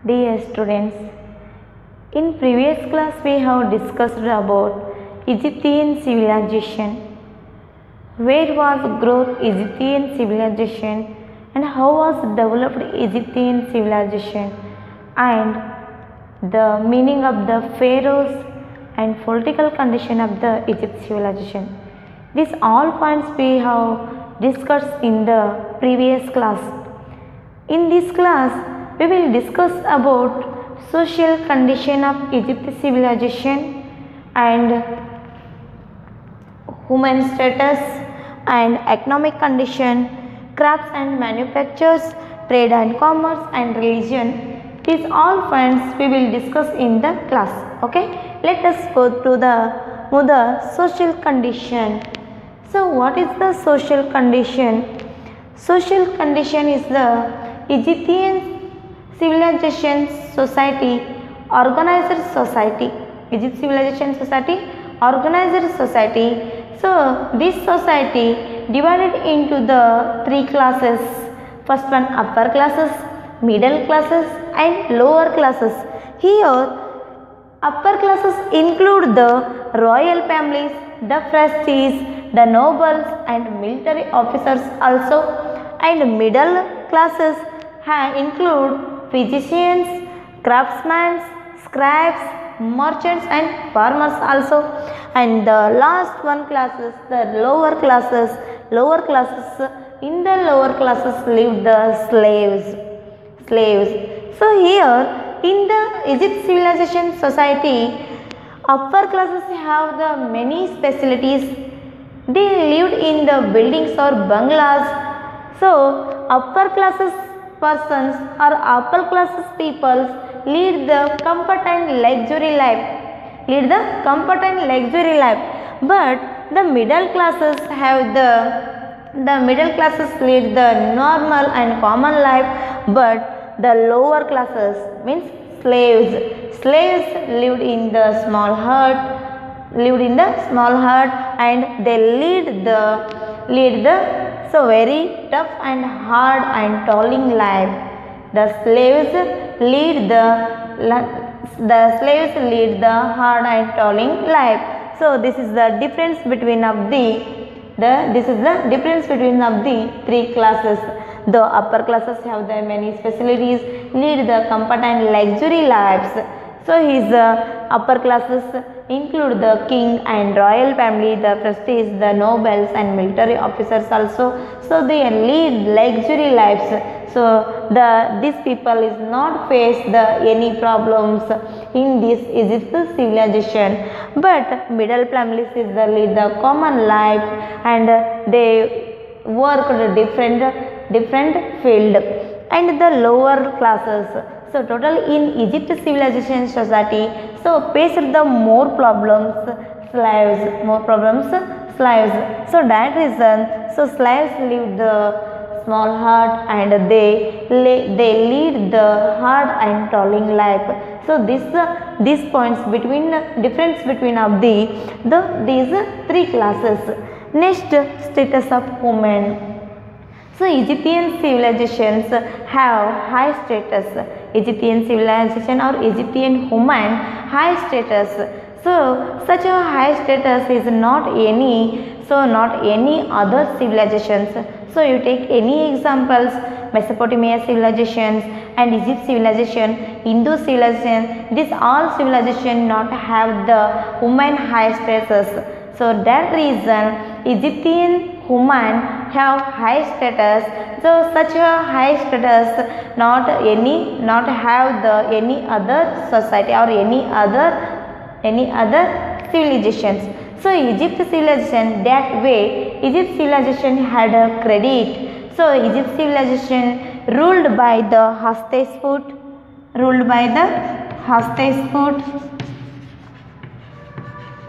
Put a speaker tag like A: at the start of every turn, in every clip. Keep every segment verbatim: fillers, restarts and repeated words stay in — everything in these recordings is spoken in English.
A: Dear students, in previous class we have discussed about Egyptian civilization. Where was growth Egyptian civilization and how was developed Egyptian civilization and the meaning of the pharaohs and political condition of the Egypt civilization. These all points we have discussed in the previous class. In this class, we will discuss about social condition of Egypt civilization and human status and economic condition, crafts and manufactures, trade and commerce and religion. These all points we will discuss in the class. Okay, let us go to the the social condition. So, what is the social condition? Social condition is the Egyptian civilization society, organized society. Egypt civilization society, organized society. So, this society divided into the three classes. First one, upper classes, middle classes and lower classes. Here, upper classes include the royal families, the prestige, the nobles and military officers also, and middle classes include physicians, craftsmen, scribes, merchants and farmers also, and the last one classes, the lower classes. Lower classes, in the lower classes live the slaves. Slaves. So here in the Egypt civilization society, upper classes have the many facilities. They lived in the buildings or bungalows. So upper classes persons or upper classes people lead the comfort and luxury life. Lead the comfort and luxury life. But the middle classes have the the middle classes lead the normal and common life. But the lower classes means slaves. Slaves lived in the small hut, lived in the small hut, and they lead the lead the so very tough and hard and toiling life. The slaves lead the the slaves lead the hard and toiling life. So this is the difference between of the the this is the difference between of the three classes. The upper classes have the many facilities, lead the comfort and luxury lives. So his uh, upper classes include the king and royal family, the prestige, the nobles and military officers also. So they lead luxury lives. So the these people is not face the any problems in this Egypt civilization. But middle families is the lead the common life and they work different different field. And the lower classes. So total in Egypt civilization society, so faced the more problems slaves, more problems slaves. So that reason, so slaves live the small hut and they they lead the hard and toiling life. So this uh, these points between uh, difference between of the the these uh, three classes. Next, status of women. So Egyptian civilizations have high status. Egyptian civilization or Egyptian woman high status. So such a high status is not any, so not any other civilizations. So you take any examples, Mesopotamia civilizations and Egypt civilization, Hindu civilization, these all civilization not have the woman high status. So that reason Egyptian women have high status. So such a high status not any not have the any other society or any other any other civilizations. So Egypt civilization that way Egypt civilization had a credit. So Egypt civilization ruled by the Hatshepsut, ruled by the Hatshepsut.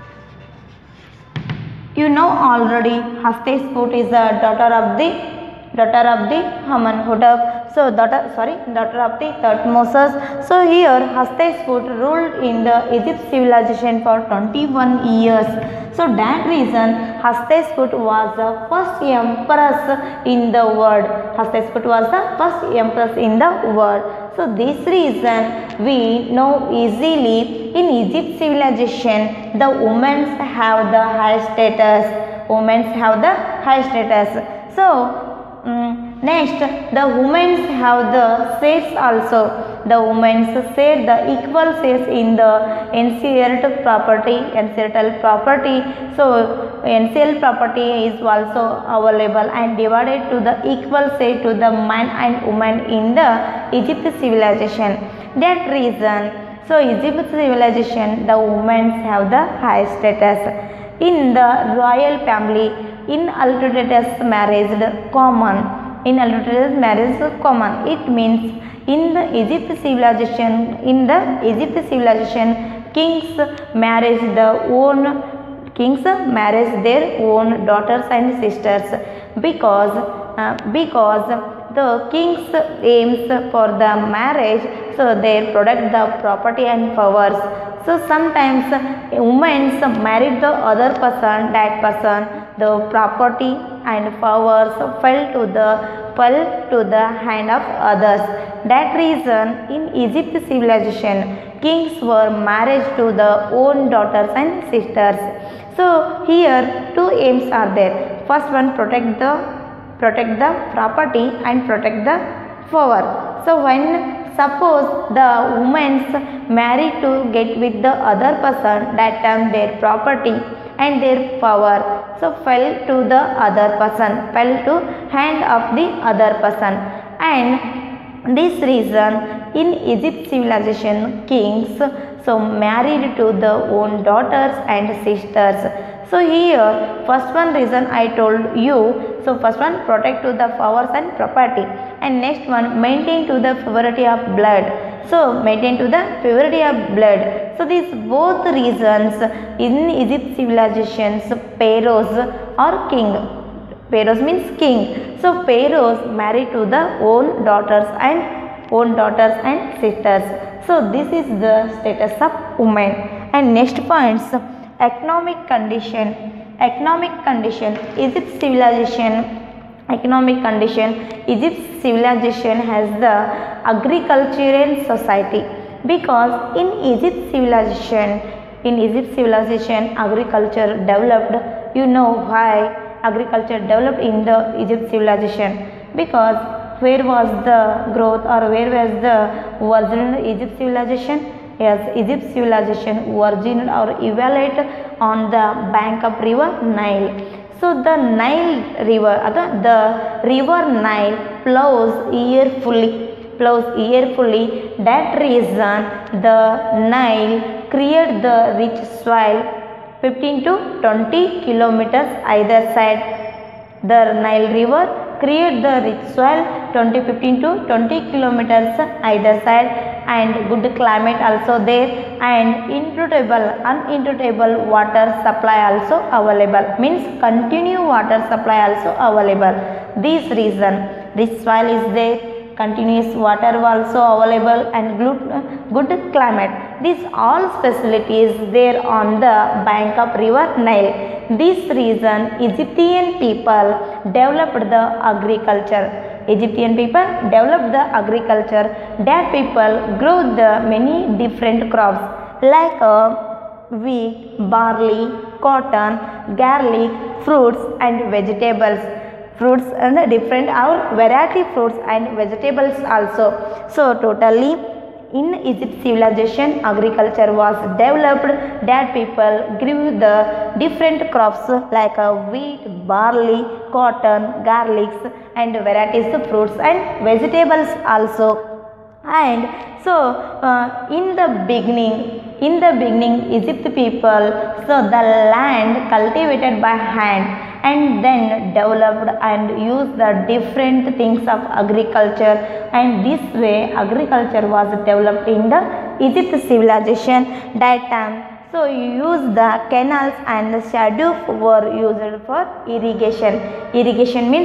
A: You know already Hatshepsut is the daughter of the daughter of the Amenhotep. So daughter, sorry, daughter of the Thutmose. So here Hatshepsut ruled in the Egypt civilization for twenty-one years. So that reason Hatshepsut was the first empress in the world. Hatshepsut was the first empress in the world. So this reason we know easily in Egypt civilization the women have the high status. Women have the high status. So um, next the women have the shares also. The women share the equal shares in the ancient property, ancestral property. So ancient property is also available and divided to the equal share to the man and woman in the Egypt civilization. That reason, so Egypt civilization the women have the high status. In the royal family, in adulterous marriage common. In adulterous marriage common. It means in the Egypt civilization, in the Egypt civilization, kings marriage the own kings marriage their own daughters and sisters because uh, because the kings aims for the marriage, so they protect the property and powers. So sometimes women married the other person, that person, the property and powers fell to the fell to the hand of others. That reason in Egypt civilization kings were married to the own daughters and sisters. So here two aims are there. First one, protect the protect the property and protect the power. So when suppose the women married to get with the other person, that time their property and their power so fell to the other person, fell to hand of the other person. And this reason in Egypt civilization kings so married to the own daughters and sisters. So here first one reason I told you, so first one protect to the powers and property, and next one maintain to the purity of blood. So maintain to the purity of blood. So these both reasons in Egypt civilizations pharaohs or king. Pharaohs means king. So pharaohs married to the own daughters and own daughters and sisters. So this is the status of women. And next points, economic condition. Economic condition. Egypt civilization. Economic condition. Egypt civilization has the agricultural society because in Egypt civilization, in Egypt civilization agriculture developed. You know why agriculture developed in the Egypt civilization? Because where was the growth or where was the original Egypt civilization? Yes, Egypt civilization originated or evaluated on the bank of river Nile. So the Nile river, the, the river Nile flows yearfully, flows yearfully. That reason the Nile created the rich soil fifteen to twenty kilometers either side. The Nile river create the rich soil twenty fifteen to twenty kilometers either side, and good climate also there, and interruptible uninterruptible water supply also available, means continue water supply also available. This reason rich soil is there, continuous water also available, and good, good climate. These all facilities there on the bank of river Nile. This reason Egyptian people developed the agriculture. Egyptian people developed the agriculture. That people grow the many different crops like uh, wheat, barley, cotton, garlic, fruits and vegetables. Fruits and different our variety fruits and vegetables also. So totally in Egypt civilization agriculture was developed. That people grew the different crops like uh, wheat, barley, cotton, garlics and varieties of fruits and vegetables also. And so uh, in the beginning in the beginning Egypt people, so the land cultivated by hand and then developed and used the different things of agriculture, and this way agriculture was developed in the Egypt civilization that time. So you use the canals and the shaduf were used for irrigation. Irrigation means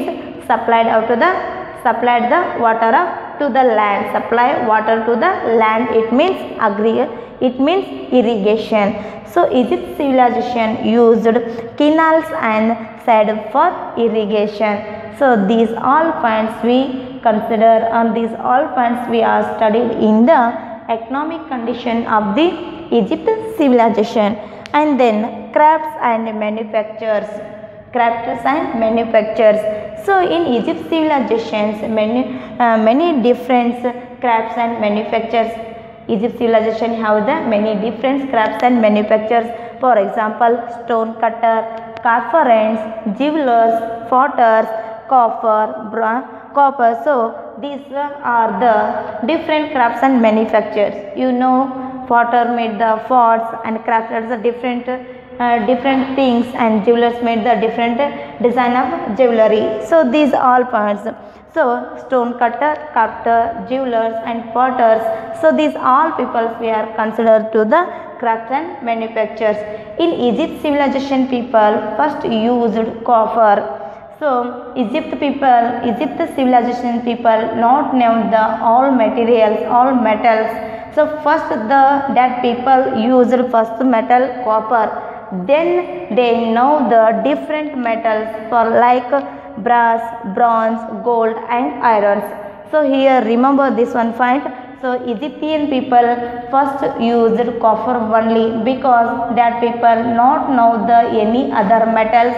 A: supplied out to the supplied the water up to the land. Supply water to the land, it means agri it means irrigation. So Egypt civilization used canals and shed for irrigation. So these all points we consider, and these all points we are studied in the economic condition of the Egypt civilization. And then crafts and manufactures. Crafts and manufactures. So in Egypt civilizations, many uh, many different crafts and manufactures. Egypt civilization have the many different crafts and manufactures. For example, stone cutter, carpenters, jewelers, potters, copper, bronze, copper. So these are the different crafts and manufactures. You know, potter made the pots and crafted the different uh, different things, and jewelers made the different design of jewelry. So these all points. So stone cutter, carpenter, jewelers and potters. So these all peoples we are considered to the crafts and manufacturers. In Egypt civilization people first used copper. So Egypt people, Egypt civilization people not know the all materials, all metals. So first the that people used first metal copper. Then they know the different metals for like brass, bronze, gold and irons. So here remember this one point. So Egyptian people first used copper only because that people not know the any other metals.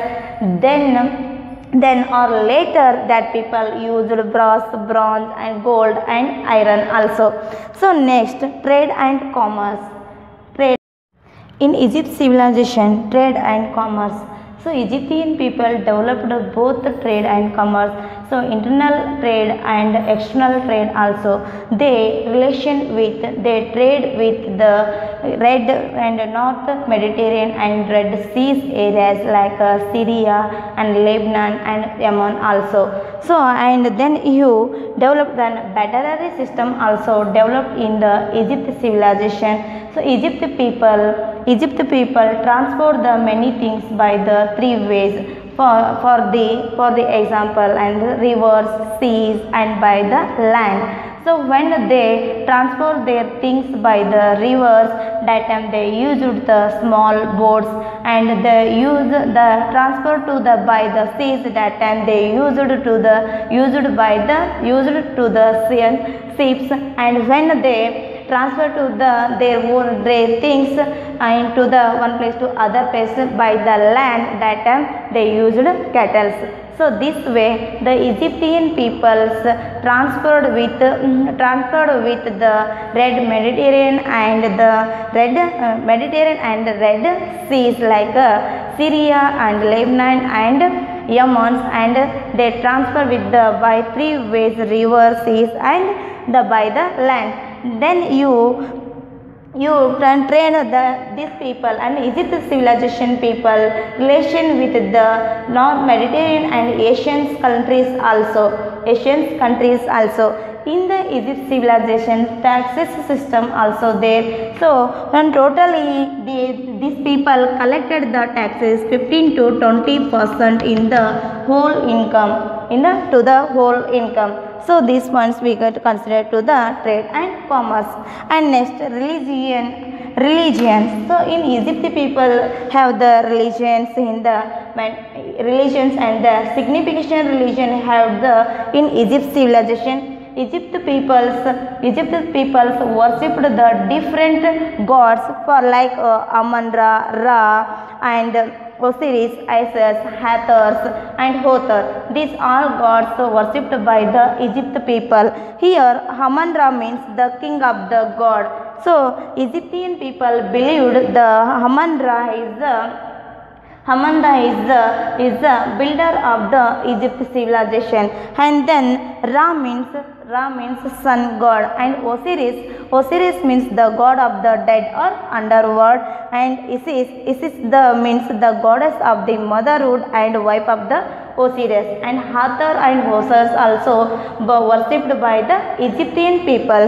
A: Then then or later that people used brass, bronze and gold and iron also. So next, trade and commerce. Trade in Egypt civilization, trade and commerce. So Egyptian people developed both trade and commerce. So internal trade and external trade also. They relation with, they trade with the Red and North Mediterranean and Red Seas areas like uh, Syria and Lebanon and Yemen also. So and then you developed an battery system also developed in the Egypt civilization. So Egypt people, Egypt people transport the many things by the three ways. For, for the for the example, and rivers, seas and by the land. So when they transport their things by the rivers, that time they used the small boats, and they use the transport to the by the seas, that time they used to the used by the used to the ships, and when they transfer to the their own their things and to the one place to other place by the land, that time they used cattle. So this way the Egyptian peoples transferred with transferred with the Red Mediterranean and the Red uh, Mediterranean and Red Seas like uh, Syria and Lebanon and Yemen, and they transfer with the by three ways, river, seas and the by the land. Then you you can train the these people and Egypt civilization people relation with the North Mediterranean and Asian countries also. Asian countries also. In the Egypt civilization, taxes system also there. So when totally the, these people collected the taxes fifteen to twenty percent in the whole income, in the to the whole income. So these points we get considered to the trade and commerce. And next, religion. Religions. So in Egypt people have the religions in the religions and the significant religion have the in Egypt civilization. Egypt peoples, Egypt peoples worshipped the different gods for like uh, Amun-Ra, Ra and Osiris, Isis, Hathor and Hothor. These all gods worshipped by the Egypt people. Here Amun-Ra means the king of the god. So Egyptian people believed the Amun-Ra is the Amun-Ra is the is the builder of the Egypt civilization, and then Ra means Ra means sun god, and Osiris Osiris means the god of the dead or underworld, and Isis Isis the means the goddess of the motherhood and wife of the Osiris, and Hathor and Horus also worshipped by the Egyptian peoples.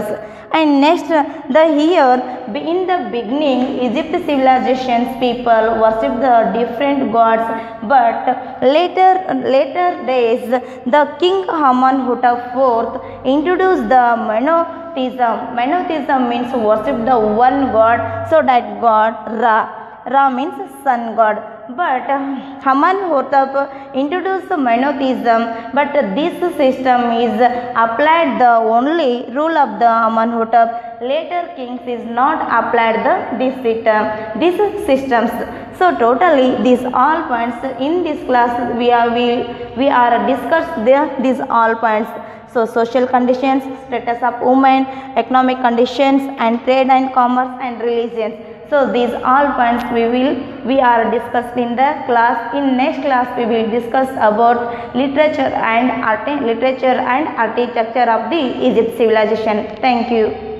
A: And next, the here in the beginning, Egypt civilizations people worship the different gods, but later later days the king Amenhotep the fourth introduced the monotheism. Monotheism means worship the one god, so that god Ra. Ra means sun god. But Amenhotep introduced monotheism, but this system is applied the only rule of the Amenhotep. Later kings is not applied the this system, these systems. So totally these all points in this class we are we, we are discussed there these all points. So social conditions, status of women, economic conditions, and trade and commerce and religions. So these all points we will we are discussed in the class. In next class we will discuss about literature and art literature and architecture of the Egypt civilization. Thank you.